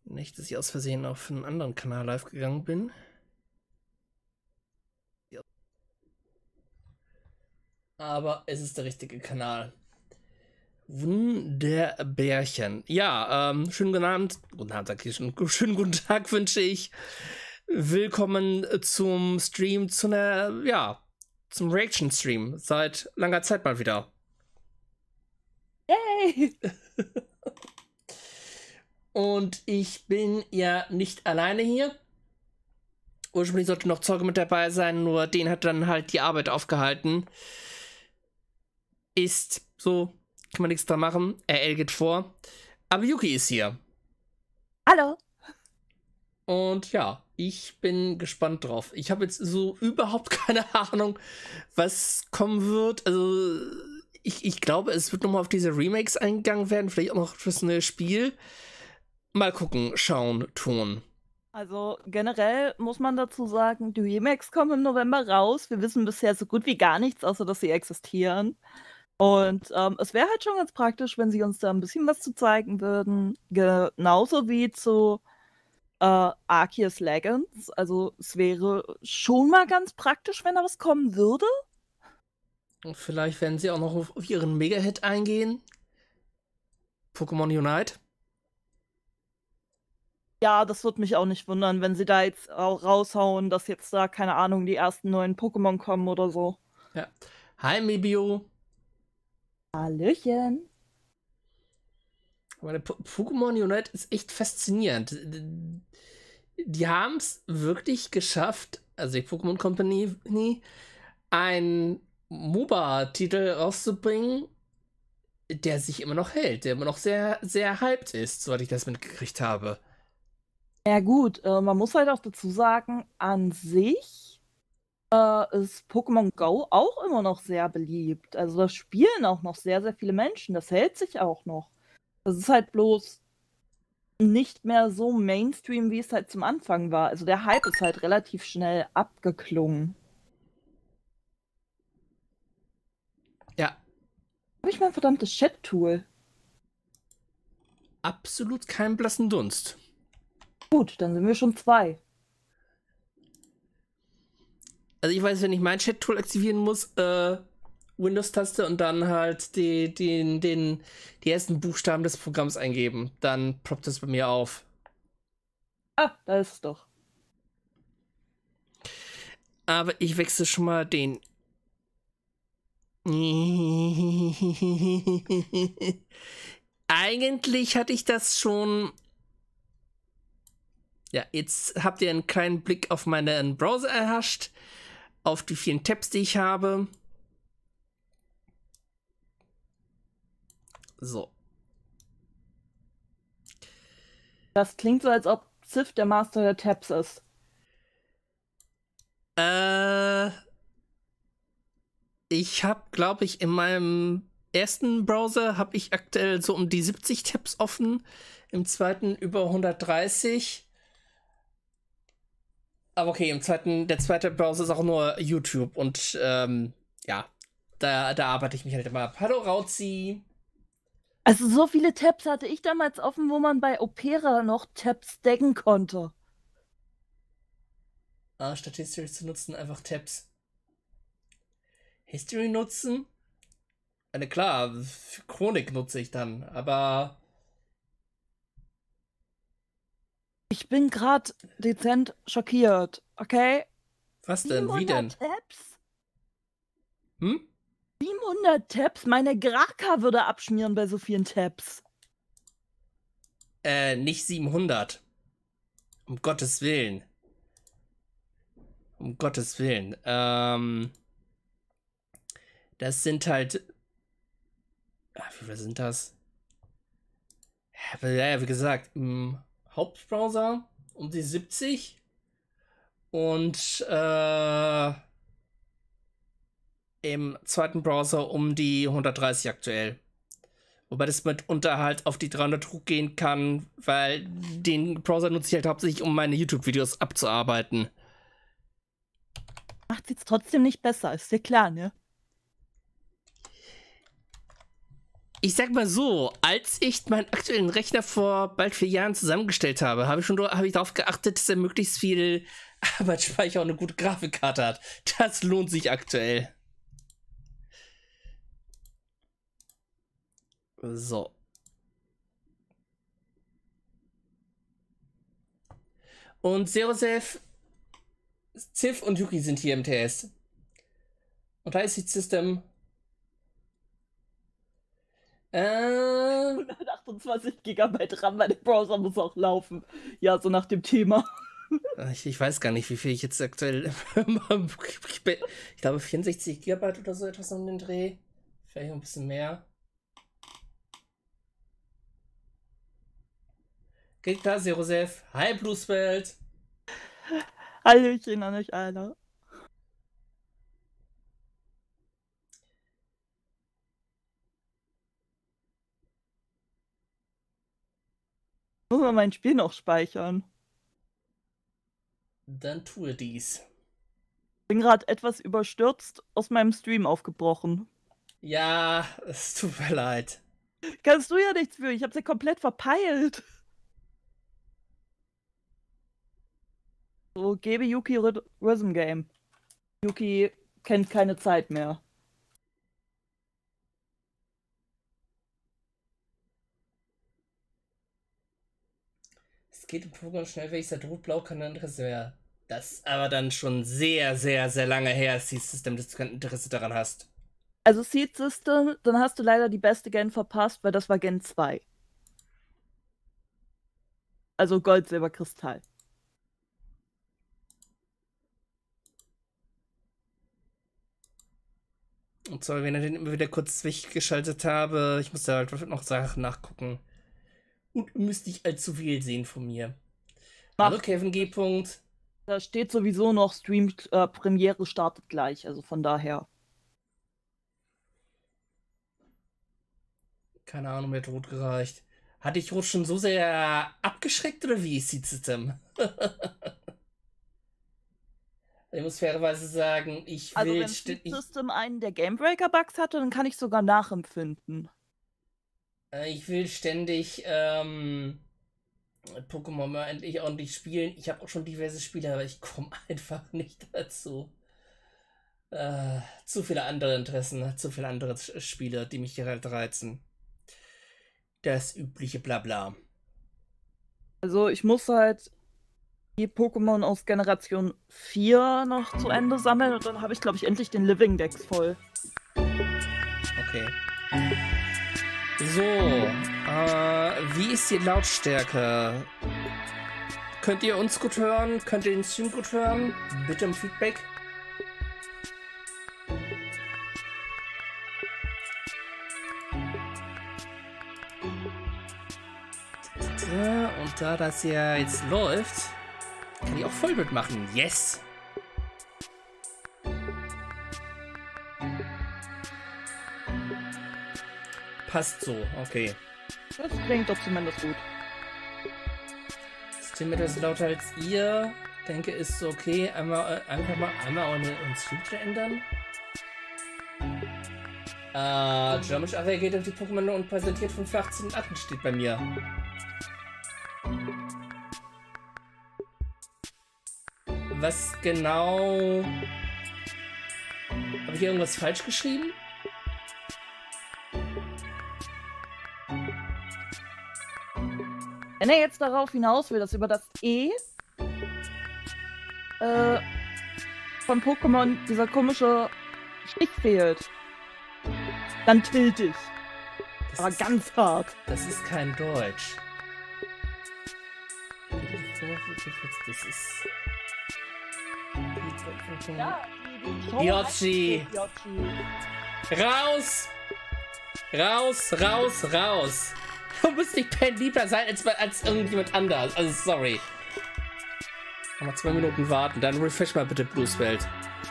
Nicht, dass ich aus Versehen auf einen anderen Kanal live gegangen bin. Ja. Aber es ist der richtige Kanal. Wunderbärchen. Ja, schönen guten Abend. Guten Abend, sag ich schon. Schönen guten Tag wünsche ich. Willkommen zum Stream, zum Reaction-Stream. Seit langer Zeit mal wieder. Yay! Und ich bin ja nicht alleine hier. Ursprünglich sollte noch Zeuge mit dabei sein, nur den hat dann halt die Arbeit aufgehalten. Ist so, kann man nichts dran machen. RL geht vor. Aber Yuki ist hier. Hallo! Und ja, ich bin gespannt drauf. Ich habe jetzt so überhaupt keine Ahnung, was kommen wird. Also, ich glaube, es wird nochmal auf diese Remakes eingegangen werden. Vielleicht auch noch fürs neue Spiel. Mal gucken, schauen, tun. Also generell muss man dazu sagen, die Remakes kommen im November raus. Wir wissen bisher so gut wie gar nichts, außer dass sie existieren. Und es wäre halt schon ganz praktisch, wenn sie uns da ein bisschen was zu zeigen würden. Genauso wie zu Arceus Legends. Also es wäre schon mal ganz praktisch, wenn da was kommen würde. Und vielleicht werden sie auch noch auf ihren Mega-Hit eingehen. Pokémon Unite. Ja, das würde mich auch nicht wundern, wenn sie da jetzt auch raushauen, dass jetzt da, keine Ahnung, die ersten neuen Pokémon kommen oder so. Ja. Hi, Mebio. Hallöchen. Aber der Pokémon Unite ist echt faszinierend. Die haben es wirklich geschafft, also die Pokémon Company, einen MOBA-Titel rauszubringen, der sich immer noch hält, der immer noch sehr, sehr hyped ist, soweit ich das mitgekriegt habe. Ja gut, man muss halt auch dazu sagen, an sich ist Pokémon Go auch immer noch sehr beliebt. Also das spielen auch noch sehr, sehr viele Menschen. Das hält sich auch noch. Das ist halt bloß nicht mehr so Mainstream, wie es halt zum Anfang war. Also der Hype ist halt relativ schnell abgeklungen. Ja. Habe ich mein verdammtes Chat-Tool? Absolut keinen blassen Dunst. Gut, dann sind wir schon 2. Also ich weiß, wenn ich mein Chat-Tool aktivieren muss, Windows-Taste und dann halt die ersten Buchstaben des Programms eingeben. Dann ploppt es bei mir auf. Ah, da ist es doch. Aber ich wechsle schon mal den. Eigentlich hatte ich das schon. Ja, jetzt habt ihr einen kleinen Blick auf meinen Browser erhascht. Auf die vielen Tabs, die ich habe. So. Das klingt so, als ob Civ der Master der Tabs ist. Ich habe, glaube ich, in meinem ersten Browser habe ich aktuell so um die 70 Tabs offen. Im zweiten über 130. Aber okay, der zweite Browser ist auch nur YouTube und ja, da arbeite ich mich halt immer ab. Hallo Rauzi. Also so viele Tabs hatte ich damals offen, wo man bei Opera noch Tabs stacken konnte. Statt History zu nutzen, einfach Tabs. History nutzen? Klar, für Chronik nutze ich dann, aber. Ich bin gerade dezent schockiert, okay? Was denn? Wie denn? 700 Tabs? Hm? 700 Tabs? Meine Graka würde abschmieren bei so vielen Tabs. Nicht 700. Um Gottes Willen. Um Gottes Willen. Das sind halt. Wie viel sind das? Ja, wie gesagt, im Hauptbrowser um die 70 und im zweiten Browser um die 130 aktuell. Wobei das mitunter halt auf die 300 hochgehen kann, weil den Browser nutze ich halt hauptsächlich, um meine YouTube-Videos abzuarbeiten. Macht's jetzt trotzdem nicht besser, ist dir klar, ne? Ich sag mal so, als ich meinen aktuellen Rechner vor bald 4 Jahren zusammengestellt habe, habe ich darauf geachtet, dass er möglichst viel Arbeitsspeicher und eine gute Grafikkarte hat. Das lohnt sich aktuell. So. Und Zerosef, Ziff und Yuki sind hier im TS. Und da ist die System. 128 GB RAM, weil der Browser muss auch laufen. Ja, so nach dem Thema. Ich weiß gar nicht, wie viel ich jetzt aktuell. Ich glaube 64 GB oder so etwas um den Dreh. Vielleicht ein bisschen mehr. Geht klar, Zerosef. Hi, Blueswelt. Hallöchen an euch alle. Muss man mein Spiel noch speichern? Dann tue dies. Bin gerade etwas überstürzt aus meinem Stream aufgebrochen. Ja, es tut mir leid. Kannst du ja nichts für, ich hab's ja komplett verpeilt. So, gebe Yuki Rhythm Game. Yuki kennt keine Zeit mehr. Es geht im Pokémon schnell, wenn ich seit Rot-Blau kein Interesse mehr. Das aber dann schon sehr, sehr, sehr lange her ist, dieses System, dass du kein Interesse daran hast. Also Seed System, dann hast du leider die beste Gen verpasst, weil das war Gen 2. Also Gold, Silber, Kristall. Und sorry, wenn ich den immer wieder kurz weggeschaltet habe. Ich muss da halt noch Sachen nachgucken. Und müsste ich allzu viel sehen von mir. Hallo Kevin G. Da steht sowieso noch Stream Premiere startet gleich, also von daher. Keine Ahnung, mir hat Rot gereicht. Hatte ich Rot schon so sehr abgeschreckt oder wie ist die System? Ich muss fairerweise sagen, ich will... Also wenn Seed System einen der Gamebreaker-Bugs hatte, dann kann ich sogar nachempfinden. Ich will ständig Pokémon mal endlich ordentlich spielen. Ich habe auch schon diverse Spiele, aber ich komme einfach nicht dazu. Zu viele andere Interessen, zu viele andere Spiele, die mich hier halt reizen. Das übliche Blabla. Also ich muss halt die Pokémon aus Generation 4 noch zu Ende sammeln und dann habe ich, glaube ich, endlich den Living Dex voll. Okay. So, wie ist die Lautstärke? Könnt ihr uns gut hören? Könnt ihr den Stream gut hören? Bitte um Feedback. Und da das ja jetzt läuft, kann ich auch Vollbild machen. Yes! Passt so, okay. Das klingt doch zumindest gut. Das klingt etwas lauter als ihr. Denke, ist so okay. Einmal euren Stream ändern. Germisch reagiert auf die Pokémon und präsentiert 518 steht bei mir. Was genau... Habe ich hier irgendwas falsch geschrieben? Wenn er jetzt darauf hinaus will, dass über das E von Pokémon dieser komische Stich fehlt, dann tilt ich. Aber ganz hart. Das ist kein Deutsch. Das ist... Ja, Yoshi! Raus! Raus, raus, raus! Du musst nicht penibler sein als irgendjemand anders. Also, sorry. Mal 2 Minuten warten, dann refresh mal bitte Blueswelt.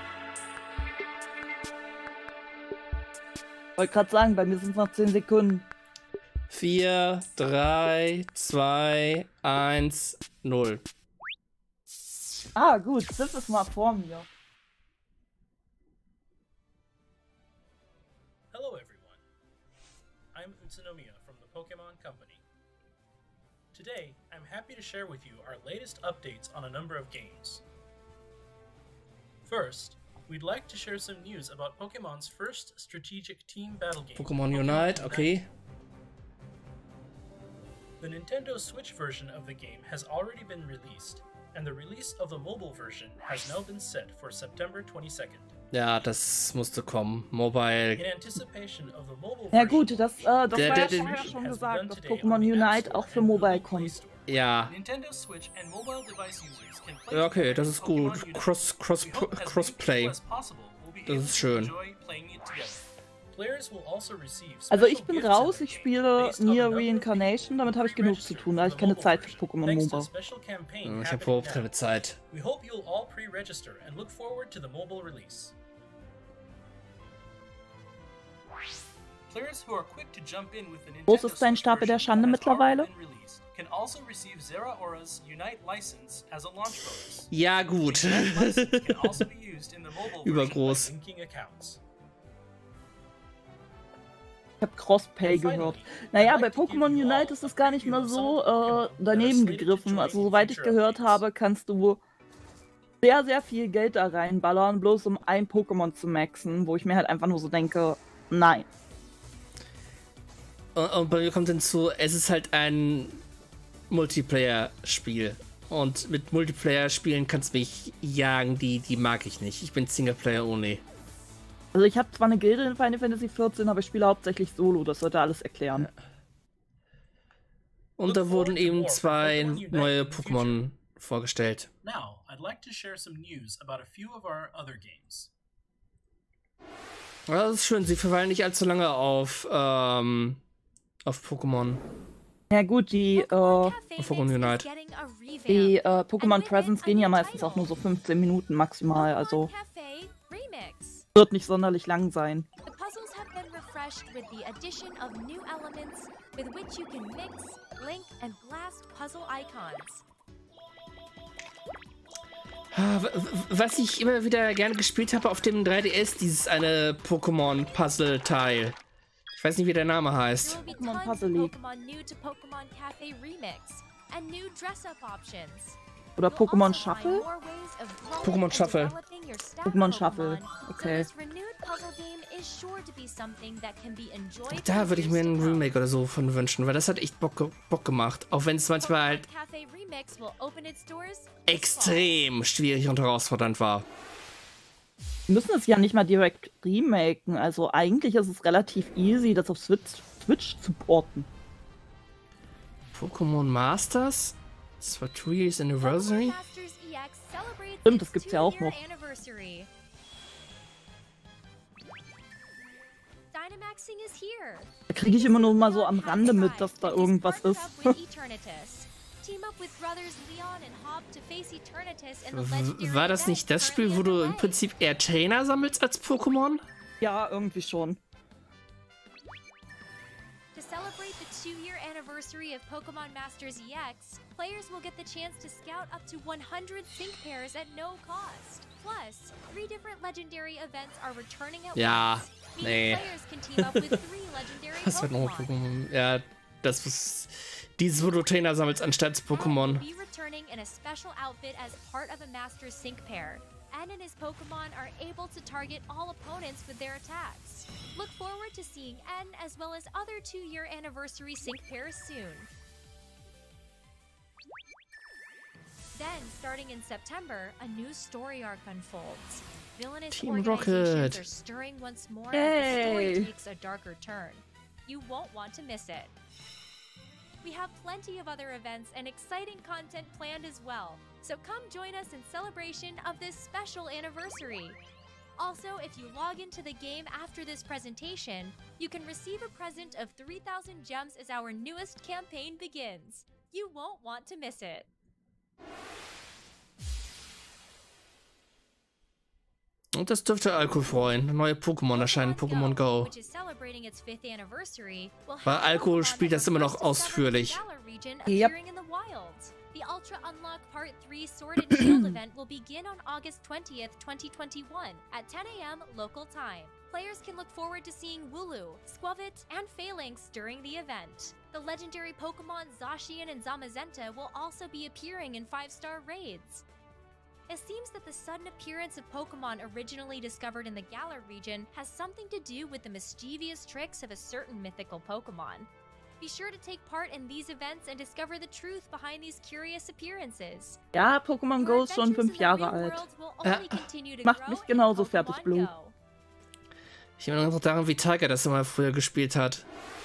Wollte gerade sagen, bei mir sind es noch 10 Sekunden. 4, 3, 2, 1, 0. Ah, gut, Ziff ist mal vor mir. Hello everyone. I'm Utsunomiya from the Pokemon Company. Today, I'm happy to share with you our latest updates on a number of games. First, we'd like to share some news about Pokemon's first strategic team battle game, Pokémon Unite, okay. The Nintendo Switch version of the game has already been released, and the release of the mobile version has now been set for September 22nd. Ja, das musste kommen. Mobile. In anticipation of the mobile Ja gut, version, das war ja der- vorher schon has gesagt, begun dass today Pokémon on the App Unite Store auch für and Mobile Google Play kommt. Store. Ja. Nintendo Switch and mobile device users can play Ja, okay, das together ist in Pokémon gut. Unite. Crossplay. We hope as many people as possible will be Das able ist to schön. enjoy playing it together. Players will also receive Also ich special bin gifts raus, in ich the game spiele based on the Nier number of Reincarnation, damit habe ich genug zu tun, da habe ich keine Zeit für Pokémon Thanks to MOBA. special campaign Ich habe happening überhaupt now. keine Zeit. We hope you'll all pre-register and look forward to the mobile release. Players who are quick to jump in with the Nintendo Groß ist dein Switch Stapel der version Schande that has already mittlerweile? been released, can also receive Zeraora's Unite license as a launch bonus. Ja, gut. The Unite license can also be used in the mobile version Übergroß. by linking accounts. Ich habe Crossplay And finally, gehört. I'd Naja, like bei to give Pokémon you all Unite ist a es gar nicht preview mal of some so of the Pokémon that are daneben slated to gegriffen. join Also in soweit ich future gehört updates. habe, kannst du sehr, sehr viel Geld da reinballern, bloß um ein Pokémon zu maxen, wo ich mir halt einfach nur so denke, nein. Und bei mir kommt hinzu, es ist halt ein Multiplayer-Spiel. Und mit Multiplayer-Spielen kannst du mich jagen, die mag ich nicht. Ich bin Singleplayer-only. Also ich habe zwar eine Gilde in Final Fantasy 14, aber ich spiele hauptsächlich Solo, das sollte alles erklären. Und da wurden eben 2 neue Pokémon vorgestellt. Now, I'd like to share some news about a few of our other games. Ja, das ist schön, sie verweilen nicht allzu lange auf Pokémon. Ja gut, die Pokémon Unite. Pokémon Presents gehen ja meistens auch nur so 15 Minuten maximal, also wird nicht sonderlich lang sein. The puzzles have been refreshed with the addition of new elements with which you can mix, link, and blast puzzle icons. Was ich immer wieder gerne gespielt habe auf dem 3DS, dieses eine Pokémon-Puzzle-Teil. Ich weiß nicht, wie der Name heißt. There will be Pokémon tons Puzzle of League. Pokémon new to Pokémon Cafe Remix and new dress-up options. Oder You'll Pokémon also find Shuffle? more ways of growing Pokémon and Shuffle. developing your staff Pokémon Shuffle, Pokémon. okay. So this renewed puzzle game is sure to be something that can be enjoyed Da for würde ich mir years ein to come. Remake oder so von wünschen, weil das hat echt Bock gemacht. Auch wenn es manchmal halt Pokémon Cafe Remix will open its doors this fall. extrem schwierig und herausfordernd war. Wir müssen es ja nicht mal direkt remaken, also eigentlich ist es relativ easy, das auf Switch zu porten. Pokémon Masters? Das war 2 Years Anniversary? Pokémon Masters EX celebrates Stimmt, das its gibt's ja auch 2-year noch. anniversary. Dynamaxing is here. Da kriege ich immer nur mal so am Rande mit, dass da irgendwas ist. Team up with brothers Leon and Hob to face Eternatus in the legendary War das event nicht das Spiel, currently wo du im underway. Prinzip eher Trainer sammelst als Pokémon? Ja, irgendwie schon. To celebrate the 2-year anniversary of Pokemon Masters EX, players will get the chance to scout up to 100 sync pairs at no cost. Plus, 3 different legendary events are returning at Ja, once. nee. Meaning players can team up with 3 legendary Das wird nochmal Pokemon. Pokémon. Ja, das ist dieses, wo du Trainer sammelst anstatt Ed will Pokémon. be returning in a special outfit as part of a Master Sync pair. Ed and his Pokemon are able to target all opponents with their attacks. Look forward to seeing Ed as well as other 2-year anniversary sync pairs soon. Then, starting in September, a new story arc unfolds. Villainous Team organizations Rocket. are stirring once more as the story Yay. takes a darker turn. You won't want to miss it. We have plenty of other events and exciting content planned as well, so come join us in celebration of this special anniversary. Also, if you log into the game after this presentation, you can receive a present of 3,000 gems as our newest campaign begins. You won't want to miss it. Und das dürfte Alko freuen. Neue Pokémon erscheinen, Pokémon Go. which is celebrating its 5th anniversary, will Bei have Alko Pokémon spielt that das immer were noch first discovered ausführlich. in the Galar region Yep. appearing in the wild. The Ultra Unlock Part 3 Sword and Shield event will begin on August 20th, 2021 at 10 a.m. local time. Players can look forward to seeing Wooloo, Squavit, and Phalanx during the event. The legendary Pokemon Zacian and Zamazenta will also be appearing in 5-star raids. It seems that the sudden appearance of Pokemon originally discovered in the Galar region has something to do with the mischievous tricks of a certain mythical Pokemon. Be sure to take part in these events and discover the truth behind these curious appearances. Ja, Pokémon Go ist schon 5 Jahre alt. Macht mich genauso fertig, Blue. Ich erinnere noch daran, wie Tiger das immer früher gespielt hat.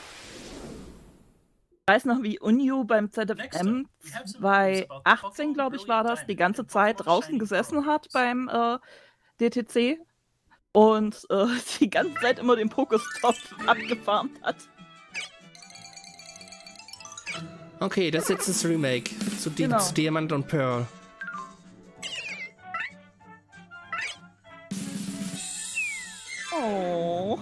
Ich weiß noch, wie Unyu beim ZFM 2018, glaube ich, war das, die ganze Zeit draußen gesessen hat beim DTC und die ganze Zeit immer den Pokestop abgefarmt hat. Okay, das ist jetzt das Remake zu Diamant und Pearl. Oh.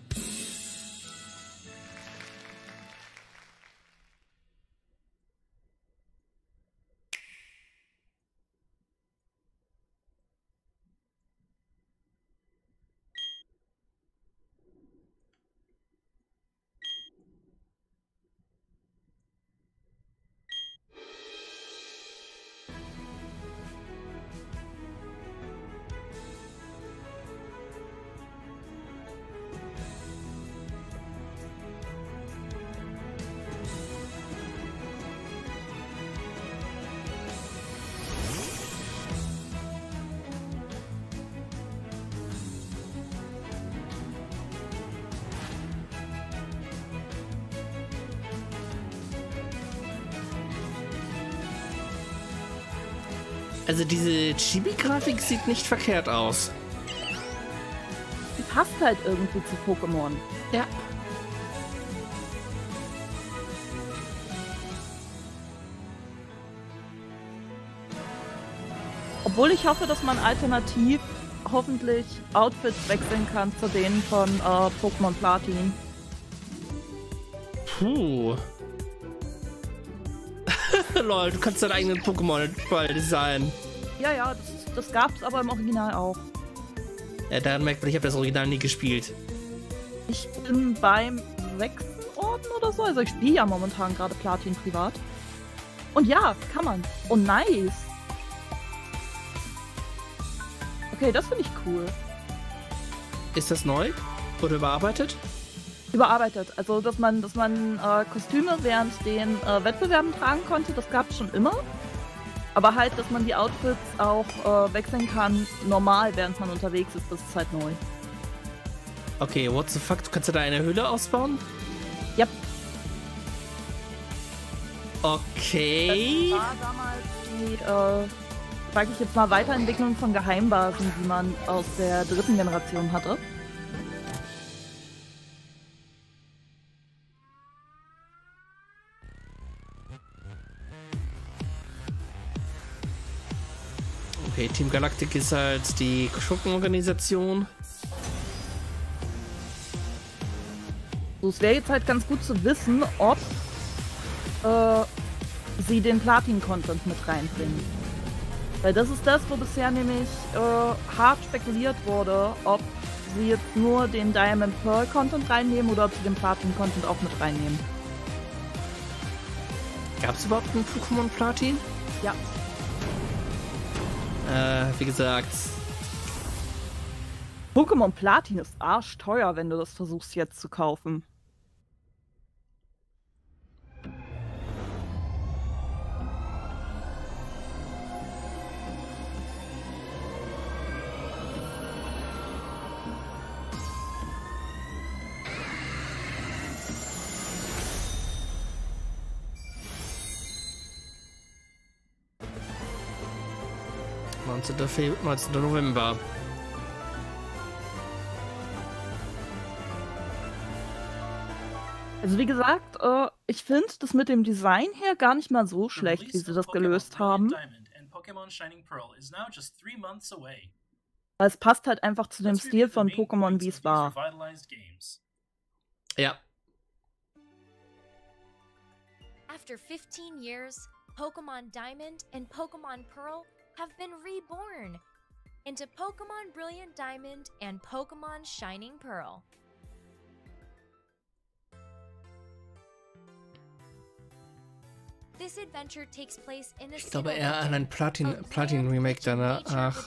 Also diese Chibi-Grafik sieht nicht verkehrt aus. Die passt halt irgendwie zu Pokémon. Ja. Obwohl ich hoffe, dass man alternativ hoffentlich Outfits wechseln kann zu denen von Pokémon Platin. Puh. Lol, du kannst deinen eigenen Pokémon-Ball designen. Ja, ja, das gab's aber im Original auch. Ja, daran merkt man, ich habe das Original nie gespielt. Ich bin beim 6. Orden oder so, also ich spiele ja momentan gerade Platin privat. Und ja, kann man. Oh, nice. Okay, das finde ich cool. Ist das neu? Oder überarbeitet? Überarbeitet. Also, dass man Kostüme während den Wettbewerben tragen konnte, das gab es schon immer. Aber halt, dass man die Outfits auch wechseln kann, normal, während man unterwegs ist, das ist halt neu. Okay, what the fuck? Du kannst ja da eine Höhle ausbauen? Ja. Okay. Das war damals die, sag ich jetzt mal, Weiterentwicklung von Geheimbasen, die man aus der 3. Generation hatte. Okay, Team Galactic ist halt die Schurkenorganisation. So, es wäre jetzt halt ganz gut zu wissen, ob sie den Platin-Content mit reinbringen. Weil das ist das, wo bisher nämlich hart spekuliert wurde, ob sie jetzt nur den Diamond Pearl Content reinnehmen oder ob sie den Platin Content auch mit reinnehmen. Gab es überhaupt einen Pokémon Platin? Ja. Wie gesagt. Pokémon Platin ist arschteuer, wenn du das versuchst jetzt zu kaufen. Februar, 19. November. Also wie gesagt, ich finde das mit dem Design hier gar nicht mal so schlecht, wie sie das gelöst haben. Es passt halt einfach zu dem Stil von Pokémon, wie es war. Ja. After 15 years, Pokemon Diamond and Pokemon Pearl have been reborn. into Pokemon Brilliant Diamond and Pokemon Shining Pearl. This adventure takes place in the Ich glaube eher an ein Platin-Remake danach.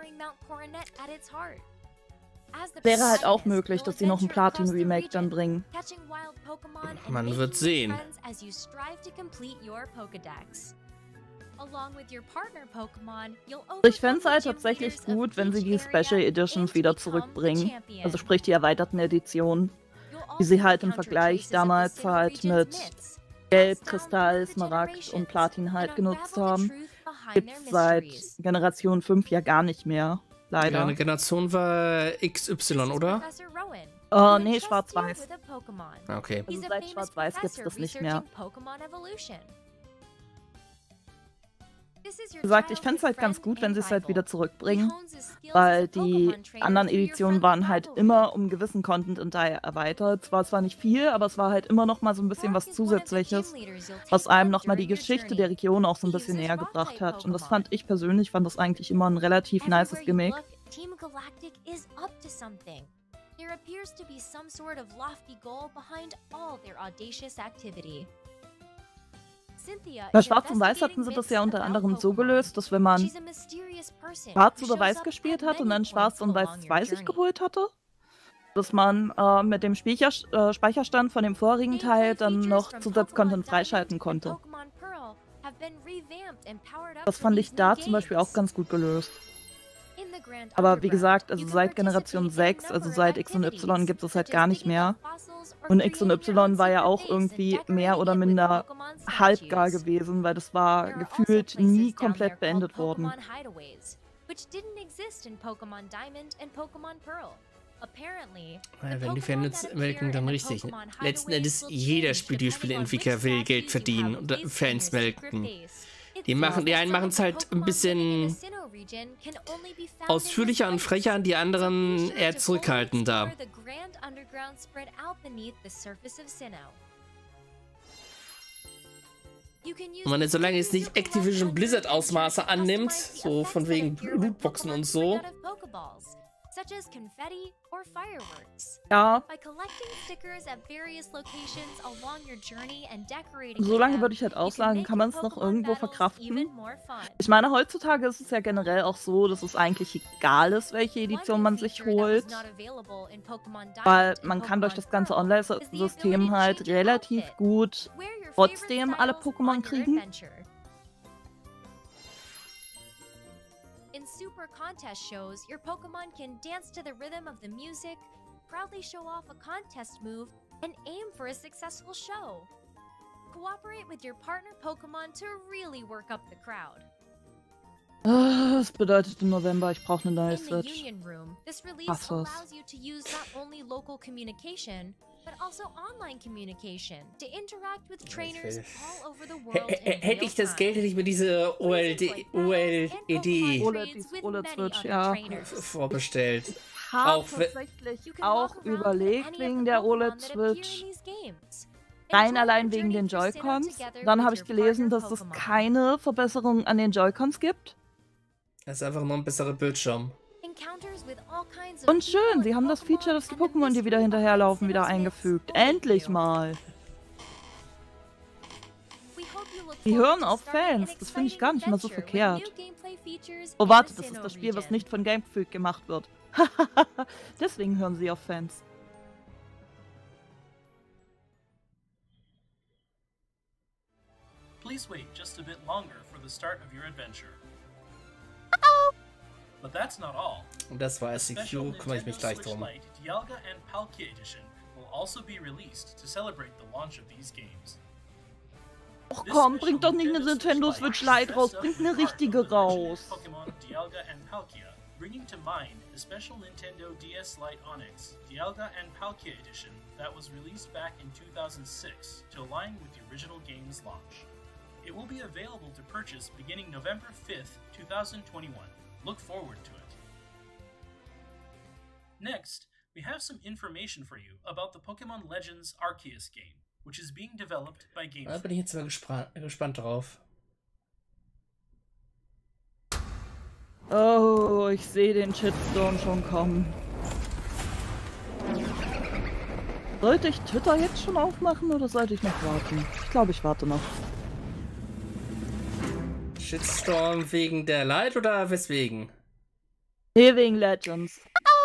Wäre halt auch möglich, dass sie noch ein Platin-Remake dann bringen. Man wird sehen. Ich fände es halt tatsächlich gut, wenn sie die Special Editions wieder zurückbringen. Also sprich die erweiterten Editionen. Wie sie halt im Vergleich damals halt mit Gelb, Kristall, Smaragd und Platin halt genutzt haben. Gibt's seit Generation 5 ja gar nicht mehr. Leider. Ja, eine Generation war XY, oder? Nee, Schwarz-Weiß. Okay. Also seit Schwarz-Weiß gibt's das nicht mehr. Wie gesagt, ich fände es halt ganz gut, wenn sie es halt wieder zurückbringen, weil die anderen Editionen waren halt immer um gewissen Content und daher erweitert. Zwar nicht viel, aber es war halt immer noch mal so ein bisschen was Zusätzliches, was einem noch mal die Geschichte der Region auch so ein bisschen näher gebracht hat. Und das fand ich persönlich, fand das eigentlich immer ein relativ nices Gimmick. Team Galactic is up to something. There appears to be some sort of lofty goal behind all their audacious activity. Bei Schwarz und Weiß hatten sie das ja unter anderem so gelöst, dass wenn man Schwarz oder Weiß gespielt hat und dann Schwarz und Weiß 2 sich geholt hatte, dass man mit dem Speicherstand von dem vorigen Teil dann noch Zusatzcontent freischalten konnte. Das fand ich da zum Beispiel auch ganz gut gelöst. Aber wie gesagt, also seit Generation 6, also seit X und Y gibt es halt gar nicht mehr. Und X und Y war ja auch irgendwie mehr oder minder halbgar gewesen, weil das war gefühlt nie komplett beendet worden. Ja, wenn die Fans melken, dann richtig. Letzten Endes, jeder Videospieleentwickler will Geld verdienen und Fans melken. Die einen machen es halt ein bisschen ausführlicher und frecher, die anderen eher zurückhaltender. Und solange es nicht Activision Blizzard Ausmaße annimmt, so von wegen Lootboxen und so. Ja. Solange würde ich halt auch sagen, kann man es noch irgendwo verkraften. Ich meine, heutzutage ist es ja generell auch so, dass es eigentlich egal ist, welche Edition man sich holt. Weil man kann durch das ganze Online-System halt relativ gut trotzdem alle Pokémon kriegen. In super contest shows, your Pokemon can dance to the rhythm of the music, proudly show off a contest move, and aim for a successful show. Cooperate with your partner Pokemon to really work up the crowd. Das bedeutet im November, ich brauche eine neue Switch. In the Union Room, this release allows you to use not only local communication, but also online communication to interact with trainers all over the world. Hätte ich das Geld, hätte ich mir diese OLED-Switch, ja, vorbestellt. Auch tatsächlich auch überlegt wegen der OLED-Switch. Rein allein wegen den Joy-Cons. Dann habe ich gelesen, dass es keine Verbesserungen an den Joy-Cons gibt. Es ist einfach nur ein besserer Bildschirm. Und schön, sie haben das Feature, dass die Pokémon, die wieder hinterherlaufen, wieder eingefügt. Endlich mal. Die hören auf Fans. Das finde ich gar nicht mal so verkehrt. Oh, warte, das ist das Spiel, was nicht von Game Freak gemacht wird. Deswegen hören sie auf Fans. Please wait just a bit longer for the start of your adventure. But that's not all. Und das war SCQ, kümmere ich mich gleich drum. Dialga and Palkia Edition will also be released to celebrate the launch of these games. Och komm, bringt doch nicht eine Nintendo Switch Lite raus, bringt eine richtige raus. Pokémon Dialga and Palkia, bringing to mind the special Nintendo DS Lite Onyx Dialga and Palkia Edition that was released back in 2006 to align with the original game's launch. It will be available to purchase beginning November 5th, 2021. Look forward to it. Next, we have some information for you about the Pokemon Legends Arceus game, which is being developed by Game Da Freak. bin ich jetzt mal gespannt drauf. Oh, ich sehe den Shitstorm schon kommen. Sollte ich Twitter jetzt schon aufmachen oder sollte ich noch warten? Ich glaube, ich warte noch. Shitstorm wegen der Light oder weswegen? Nee, wegen Legends.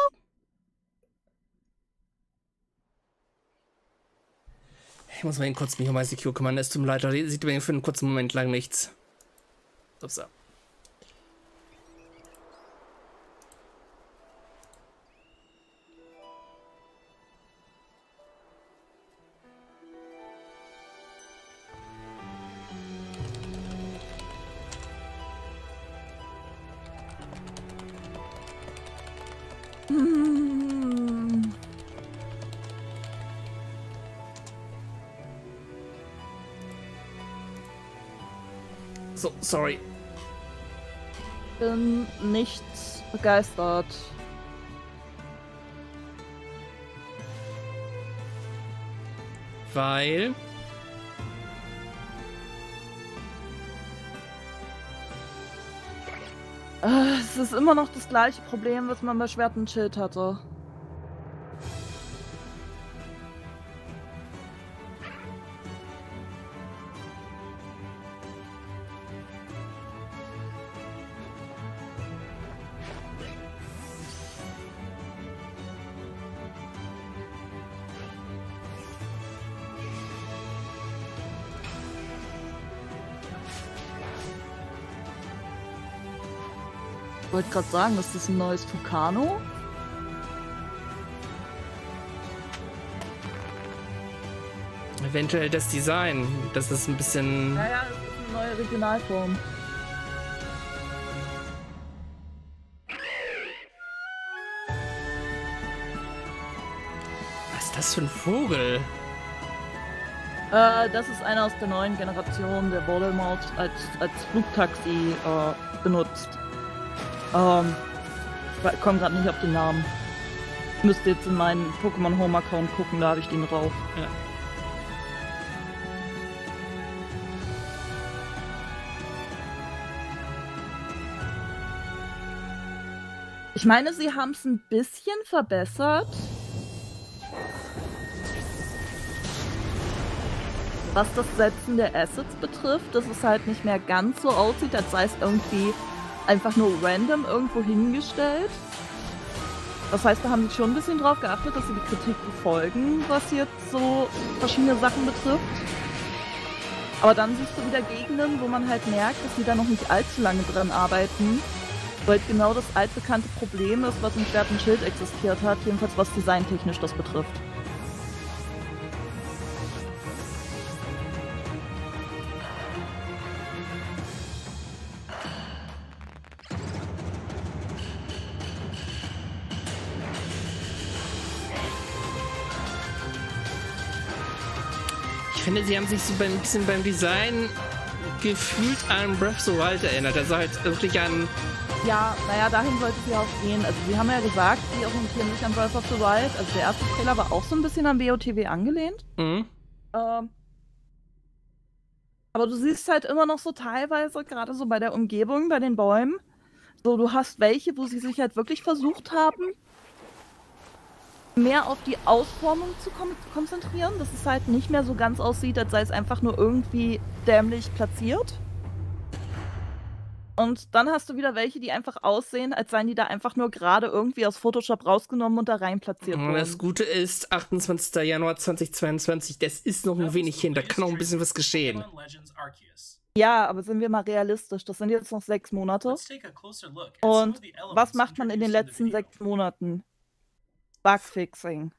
Ich muss mal eben kurz mich um ICQ kümmern. Es tut mir leid, sieht mir für einen kurzen Moment lang nichts. Ups. So, sorry. Bin nicht begeistert. Weil... Es ist immer noch das gleiche Problem, was man bei Schwert und Schild hatte. Ich wollte gerade sagen, ist das ein neues Tucano? Eventuell das Design. Das ist ein bisschen... Ja, es ist eine neue Regionalform. Was ist das für ein Vogel? Das ist einer aus der neuen Generation, der Voldemort als Flugtaxi benutzt. Ich komme gerade nicht auf den Namen. Ich müsste jetzt in meinen Pokémon Home Account gucken, da habe ich den drauf. Ja. Ich meine, sie haben es ein bisschen verbessert. Was das Setzen der Assets betrifft, dass es halt nicht mehr ganz so aussieht, als sei es irgendwie einfach nur random irgendwo hingestellt. Das heißt, da haben sie schon ein bisschen drauf geachtet, dass sie die Kritik befolgen, was jetzt so verschiedene Sachen betrifft. Aber dann siehst du wieder Gegenden, wo man halt merkt, dass sie da noch nicht allzu lange dran arbeiten. Weil genau das altbekannte Problem ist, was im Schwert und Schild existiert hat, jedenfalls was designtechnisch das betrifft. Ich finde, sie haben sich so ein bisschen beim Design gefühlt an Breath of the Wild erinnert. Also halt wirklich an... Ja, naja, dahin sollte es ja auch gehen. Also sie haben ja gesagt, sie orientieren sich an Breath of the Wild. Also der erste Trailer war auch so ein bisschen an WoTW angelehnt. Mhm. Aber du siehst halt immer noch so teilweise, gerade so bei der Umgebung, bei den Bäumen, so du hast welche, wo sie sich halt wirklich versucht haben, mehr auf die Ausformung zu konzentrieren, dass es halt nicht mehr so ganz aussieht, als sei es einfach nur irgendwie dämlich platziert. Und dann hast du wieder welche, die einfach aussehen, als seien die da einfach nur gerade irgendwie aus Photoshop rausgenommen und da rein platziert worden. Das Gute ist, 28. Januar 2022, das ist noch ein wenig hin, da kann noch ein bisschen was geschehen. Ja, aber sind wir mal realistisch, das sind jetzt noch 6 Monate. Und was macht man in den letzten 6 Monaten? Bugfixing.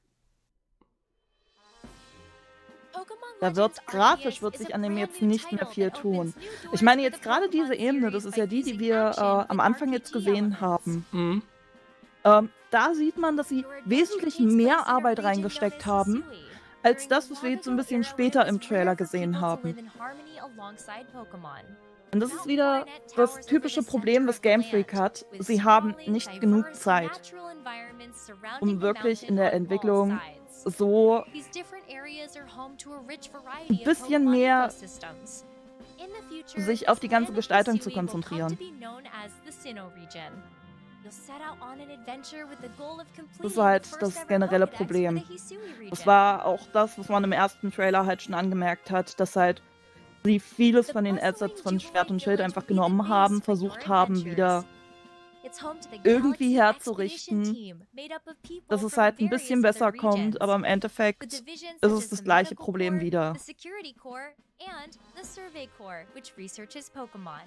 Da wird grafisch sich an dem jetzt nicht mehr viel tun. Ich meine jetzt gerade diese Ebene, das ist ja die, die wir am Anfang jetzt gesehen haben. Mhm. Da sieht man, dass sie wesentlich mehr Arbeit reingesteckt haben, als das, was wir jetzt so ein bisschen später im Trailer gesehen haben. Und das ist wieder das typische Problem, was Game Freak hat. Sie haben nicht genug Zeit, um wirklich in der Entwicklung so ein bisschen mehr sich auf die ganze Gestaltung zu konzentrieren. Sinnoh region. You'll set out on an adventure with the goal of Das completing ist the halt first das ever generelle Pokédex for Problem. the Hisui region. Das war auch das, was man im ersten Trailer halt schon angemerkt hat, dass halt sie vieles von den Assets von Schwert und Schild einfach genommen haben, versucht haben, wieder irgendwie herzurichten, dass es halt ein bisschen besser kommt, aber im Endeffekt ist es das gleiche Problem wieder. The Security Corps and the Survey Corps, which researches Pokémon.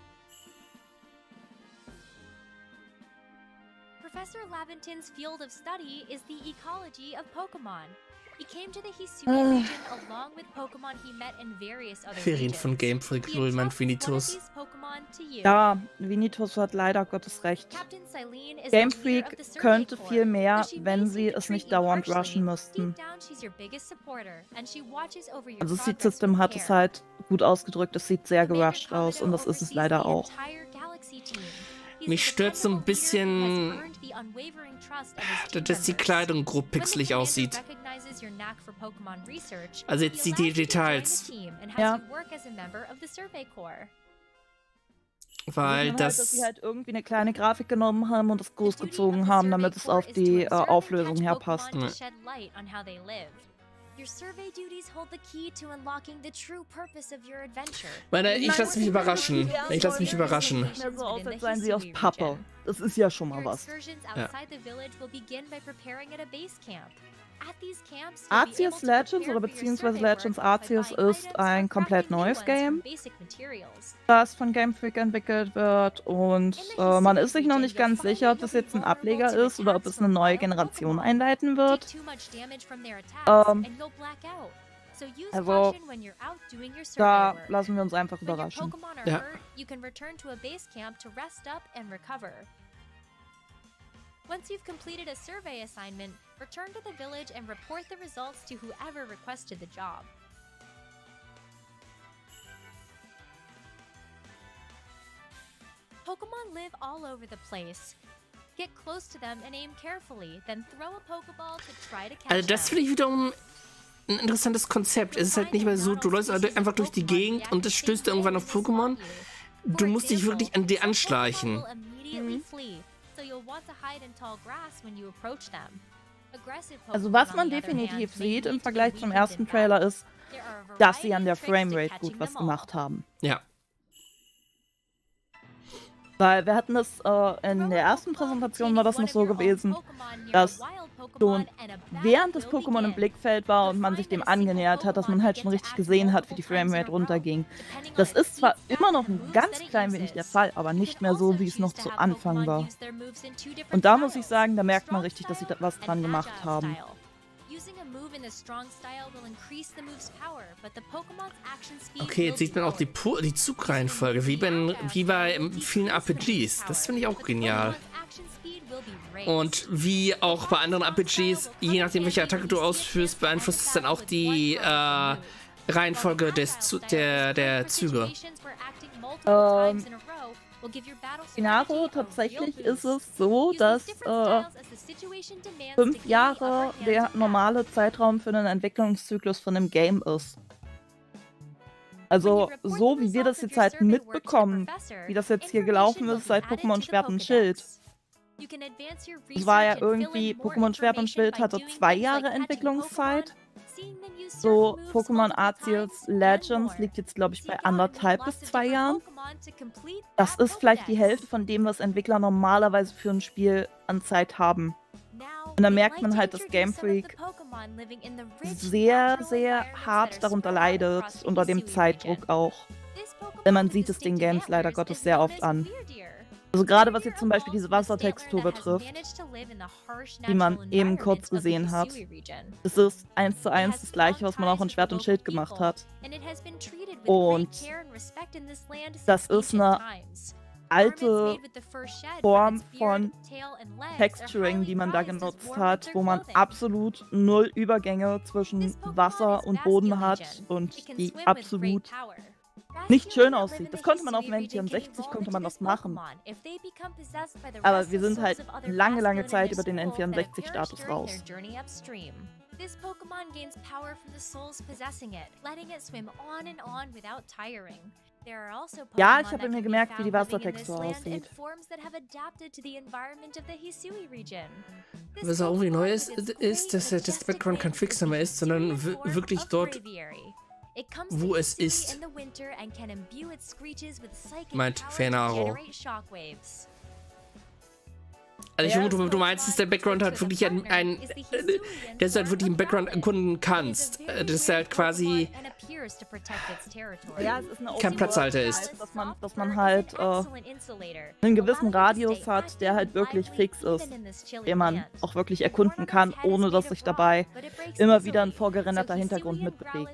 Professor Laventon's field of study is the ecology of Pokemon. He came to the Hisui region along with Pokemon he met in various other Ferien von regions. Game Freak, He Null, mein entrusts one of Vinitus. these Pokemon to you. Ja, Vinitus hat leider Gottes recht. Captain Silene is Game the leader of Freak the Survey könnte Corps, viel mehr, though she wenn may sie seem to es treat nicht you dauernd harshly. rushen müssten. Deep down, she's your biggest supporter, and she watches over your Also Seed progress System with hat es care. halt gut ausgedrückt, es sieht sehr Commander gerusht aus und das ist es oversees leider the auch. entire Galaxy team. He's Mich a stört so ein dependable leader who has bisschen, earned the unwavering trust of his team dass die members. Kleidung grob When the pixelig commander aussieht. recognizes your knack for Pokemon research, Also he jetzt die allows you to join Details. the team and has Ja. you work as a member of the Survey Corps. Weil Sieht man halt, dass sie das. halt irgendwie eine kleine Grafik genommen haben und es The duty of großgezogen the haben, Survey damit es Corps auf is to die observe and Auflösung catch her Pokemon passt. to Ja. shed light on how they live. Your survey duties hold the key to unlocking the true purpose of your adventure. Ich lasse mich überraschen. Ich lasse mich überraschen. Sieht mehr so aus, als seien sie aus Pappe. Das ist ja schon mal Your was. excursions Ja. outside the village will begin by preparing at a base camp. At these camps, you'll be Arceus able to Legends prepare oder for your beziehungsweise survey Legends work by Arceus buying ist items ein or komplett crafting new neues ones Game, from basic materials. das von Game Freak entwickelt wird und man ist sich noch nicht ganz sicher, ob das jetzt ein Ableger ist oder ob es eine neue Generation einleiten wird. Take too much damage from their attacks Ähm, and you'll black out. So use also, caution when you're out doing your survey Da work. lassen wir uns einfach When your überraschen. Pokemon are Ja. hurt, you can return to a base camp to rest up and recover. Once you've completed a survey assignment, return to the village and report the results to whoever requested the job. Pokemon live all over the place. Get close to them and aim carefully, then throw a Pokeball to try to catch Also das them. finde ich wiederum ein interessantes Konzept. Es ist halt nicht mehr so, du läufst einfach durch die Gegend und es stößt irgendwann auf Pokémon. Du musst dich wirklich an die anschleichen. Also was man definitiv sieht im Vergleich zum ersten Trailer ist, dass sie an der Framerate gut was gemacht haben. Ja. Weil wir hatten das in der ersten Präsentation war das noch so gewesen, dass schon während das Pokémon im Blickfeld war und man sich dem angenähert hat, dass man halt schon richtig gesehen hat, wie die Framerate runterging. Das ist zwar immer noch ein ganz klein wenig der Fall, aber nicht mehr so, wie es noch zu Anfang war. Und da muss ich sagen, da merkt man richtig, dass sie da was dran gemacht haben. Okay, jetzt sieht man auch die Zugreihenfolge, wie bei vielen RPGs. Das finde ich auch genial. Und wie auch bei anderen RPGs, je nachdem welche Attacke du ausführst, beeinflusst es dann auch die Reihenfolge der Züge. Inaro, tatsächlich ist es so, dass 5 Jahre der normale Zeitraum für den Entwicklungszyklus von einem Game ist. Also so wie wir das jetzt halt mitbekommen, wie das jetzt hier gelaufen ist seit Pokémon Schwert und Schild. Es war ja irgendwie, Pokémon Schwert und Schild hatte 2 Jahre Entwicklungszeit. So, Pokémon Arceus Legends liegt jetzt, glaube ich, bei 1,5 bis 2 Jahren. Das ist vielleicht die Hälfte von dem, was Entwickler normalerweise für ein Spiel an Zeit haben. Und da merkt man halt, dass Game Freak sehr, sehr hart darunter leidet, unter dem Zeitdruck auch. Denn man sieht es den Games leider Gottes sehr oft an. Also gerade was jetzt zum Beispiel diese Wassertextur betrifft, die man eben kurz gesehen hat. Es ist 1:1 das gleiche, was man auch in Schwert und Schild gemacht hat. Und das ist eine alte Form von Texturing, die man da genutzt hat, wo man absolut 0 Übergänge zwischen Wasser und Boden hat und die absolut nicht schön aussieht. Das konnte man auf dem N64, konnte man das machen. Aber wir sind halt lange, lange Zeit über den N64-Status raus. This Pokemon gains power from the souls possessing it, letting it swim on and on without tiring. There are also Ja, Pokémon ich habe that mir can be gemerkt, wie die found living in this Wassertextur land in aussieht. forms that have adapted to the environment of the Hisui region. This Was auch irgendwie Pokémon neu with its ist, dass great, das majestic Background kein limbs is Fixer the mehr ist, sondern Hisuian form wirklich of dort, Braviary. It comes wo to es Hisui ist. in the winter and can imbue its screeches with psychic Meint power to Fernaro. generate shockwaves. Also ich Ja. vermute, du meinst, dass der Background halt wirklich dass du halt wirklich im Background erkunden kannst. Das ist halt quasi Ja, es ist eine kein Platzhalter ist. Dass man halt einen gewissen Radius hat, der halt wirklich fix ist, den man auch wirklich erkunden kann, ohne dass sich dabei immer wieder ein vorgerenderter Hintergrund mitbewegt.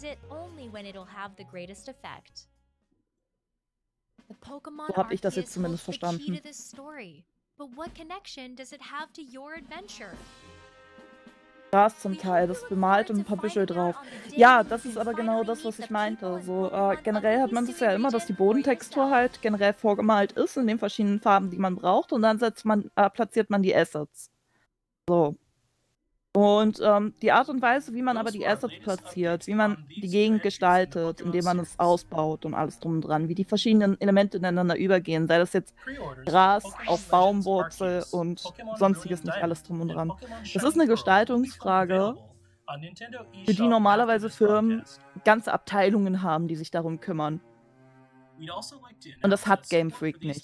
So habe ich das jetzt zumindest verstanden. But what connection does it have to your adventure? Gras zum Teil, das bemalt und ein paar Büschel drauf. Ja, das ist aber genau das, was ich meinte. So, generell hat man es ja immer, dass die Bodentextur halt generell vorgemalt ist in den verschiedenen Farben, die man braucht, und dann platziert man die Assets. So. Und die Art und Weise, wie man aber die Assets platziert, wie man die Gegend gestaltet, indem man es ausbaut und alles drum und dran, wie die verschiedenen Elemente ineinander übergehen, sei das jetzt Gras auf Baumwurzel und sonstiges, nicht alles drum und dran. Das ist eine Gestaltungsfrage, für die normalerweise Firmen ganze Abteilungen haben, die sich darum kümmern. Und das hat Game Freak nicht.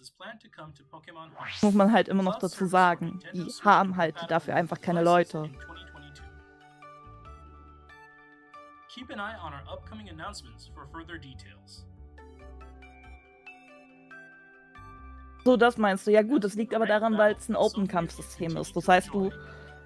Muss man halt immer noch dazu sagen. Die haben halt dafür einfach keine Leute. Keep an eye on our upcoming announcements for further details. So, das meinst du. Ja gut, das liegt aber daran, weil es ein Open-Kampfsystem ist. Das heißt, du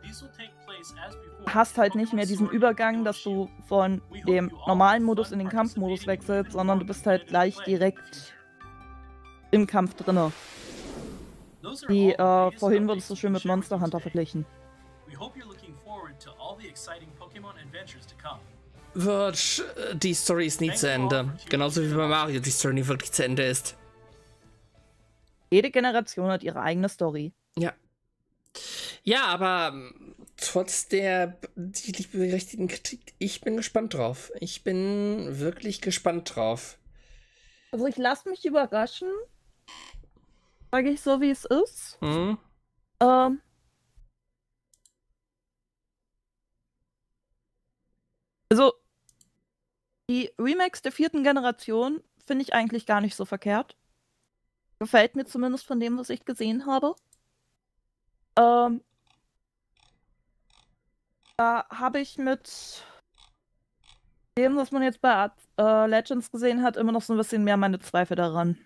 hast halt nicht mehr diesen Übergang, dass du von dem normalen Modus in den Kampfmodus wechselst, sondern du bist halt gleich direkt im Kampf drinne. Wie vorhin wurde es so schön mit Monster Hunter verglichen. Die Story ist nie zu Ende. Genauso wie bei Mario die Story nie wirklich zu Ende ist. Jede Generation hat ihre eigene Story. Ja. Ja, aber trotz der berechtigten Kritik, ich bin gespannt drauf. Ich bin wirklich gespannt drauf. Also ich lasse mich überraschen. Sage ich so, wie es ist. Mhm. Also die Remakes der 4. Generation finde ich eigentlich gar nicht so verkehrt. Gefällt mir zumindest von dem, was ich gesehen habe. Da habe ich mit dem, was man jetzt bei Legends gesehen hat, immer noch so ein bisschen mehr meine Zweifel daran.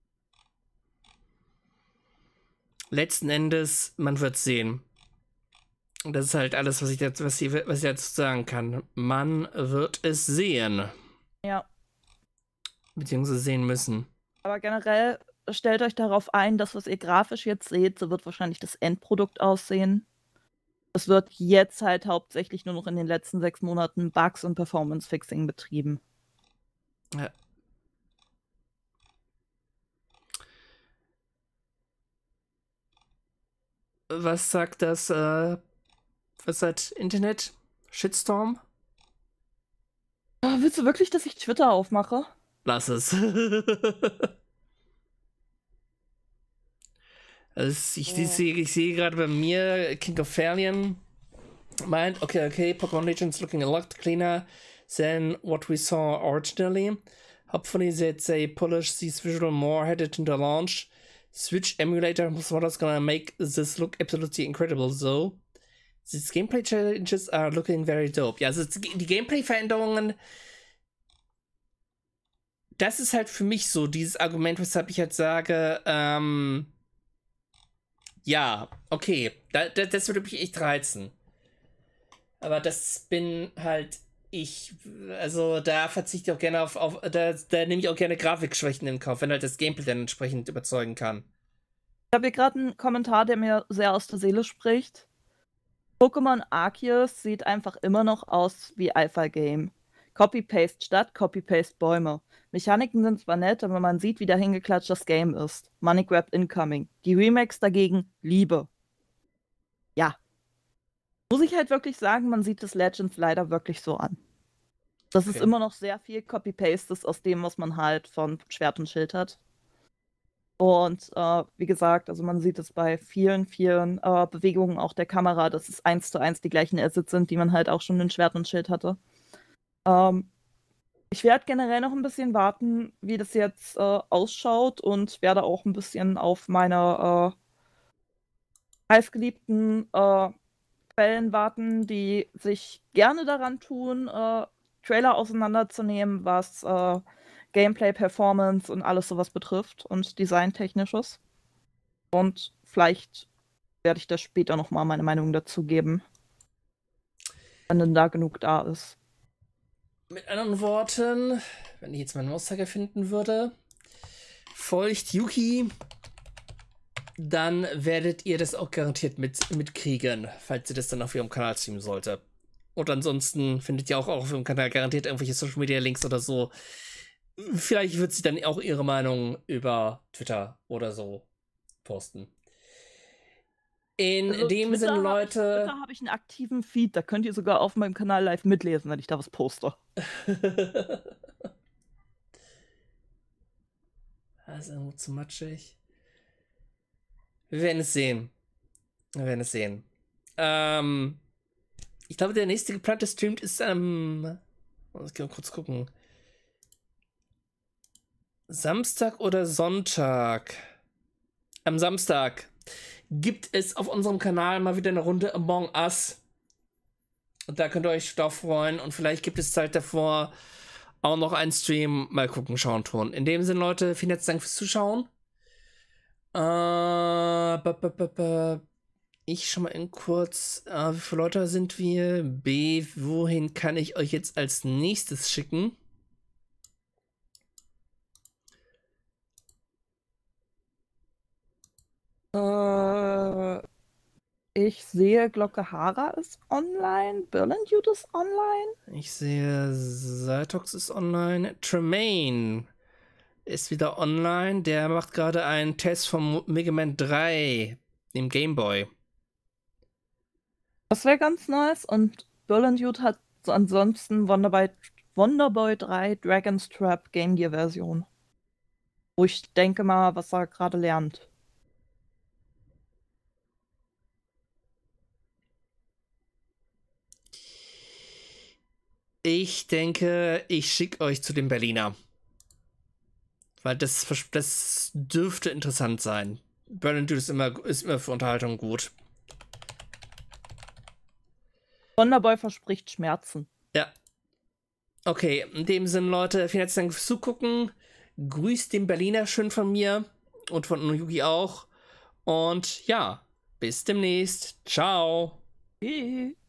Letzten Endes, man wird sehen. Und das ist halt alles, was ich dazu sagen kann. Man wird es sehen. Ja. Beziehungsweise sehen müssen. Aber generell stellt euch darauf ein, dass was ihr grafisch jetzt seht, so wird wahrscheinlich das Endprodukt aussehen. Es wird jetzt halt hauptsächlich nur noch in den letzten 6 Monaten Bugs und Performance-Fixing betrieben. Ja. Was sagt das, was sagt Internet? Shitstorm? Willst du wirklich, dass ich Twitter aufmache? Lass es. Also ich sehe gerade bei mir, King of Fairlian meint, okay, Pokémon Legends looking a lot cleaner than what we saw originally. Hopefully they polish these visual more headed into launch. Switch emulator was what is gonna make this look absolutely incredible though. These gameplay challenges are looking very dope. Ja, also die Gameplay-Veränderungen, das ist halt für mich so dieses Argument, weshalb ich halt sage, ja, okay, das würde mich echt reizen. Aber das bin halt ich. Also da verzichte ich auch gerne da nehme ich auch gerne Grafikschwächen in Kauf, wenn halt das Gameplay dann entsprechend überzeugen kann. Ich habe hier gerade einen Kommentar, der mir sehr aus der Seele spricht. Pokémon Arceus sieht einfach immer noch aus wie Alpha Game. Copy-Paste Stadt, Copy-Paste Bäume. Mechaniken sind zwar nett, aber man sieht, wie dahingeklatscht das Game ist. Money Grab incoming. Die Remakes dagegen Liebe. Ja. Muss ich halt wirklich sagen, man sieht das Legends leider wirklich so an. Das ist Okay. immer noch sehr viel Copy-Paste aus dem, was man halt von Schwert und Schild hat. Und wie gesagt, also man sieht es bei vielen Bewegungen auch der Kamera, dass es 1:1 die gleichen Assets sind, die man halt auch schon in Schwert und Schild hatte. Ich werde generell noch ein bisschen warten, wie das jetzt ausschaut und werde auch ein bisschen auf meine heißgeliebten Quellen warten, die sich gerne daran tun, Trailer auseinanderzunehmen, was Gameplay, Performance und alles sowas betrifft und Designtechnisches. Und vielleicht werde ich da später nochmal meine Meinung dazu geben, wenn denn da genug da ist. Mit anderen Worten, wenn ich jetzt meinen Mauszeiger finden würde, folgt Yuki, dann werdet ihr das auch garantiert mitkriegen, falls ihr das dann auf ihrem Kanal streamen sollte. Und ansonsten findet ihr auch auf ihrem Kanal garantiert irgendwelche Social Media Links oder so. Vielleicht wird sie dann auch ihre Meinung über Twitter oder so posten. In Also dem Twitter Sinne, hab ich- Leute. Twitter habe ich einen aktiven Feed, da könnt ihr sogar auf meinem Kanal live mitlesen, wenn ich da was poste. Das ist irgendwo zu matschig. Wir werden es sehen. Ich glaube, der nächste geplante Stream ist am. Ich kann mal kurz gucken. Samstag oder Sonntag? Am Samstag gibt es auf unserem Kanal mal wieder eine Runde Among Us. Und da könnt ihr euch drauf freuen. Und vielleicht gibt es Zeit davor auch noch einen Stream. Mal gucken, schauen, tun. In dem Sinne, Leute, vielen herzlichen Dank fürs Zuschauen. Ich schon mal in kurz. Wie viele Leute sind wir? B, wohin kann ich euch jetzt als nächstes schicken? Ich sehe, Glocke Hara ist online, Berlin Dude ist online. Ich sehe, Zytox ist online. Tremaine ist wieder online. Der macht gerade einen Test vom Mega Man 3, dem Game Boy. Das wäre ganz nice. Und Berlin Dude hat ansonsten Wonderboy 3 Dragon's Trap Game Gear Version. Wo ich denke mal, was er gerade lernt. Ich denke, ich schicke euch zu dem Berliner. Weil das dürfte interessant sein. Berlin Dude ist immer für Unterhaltung gut. Wonderboy verspricht Schmerzen. Ja. Okay, in dem Sinne, Leute, vielen herzlichen Dank fürs Zugucken. Grüßt den Berliner schön von mir und von Yuki auch. Und ja, bis demnächst. Ciao. Tschüss.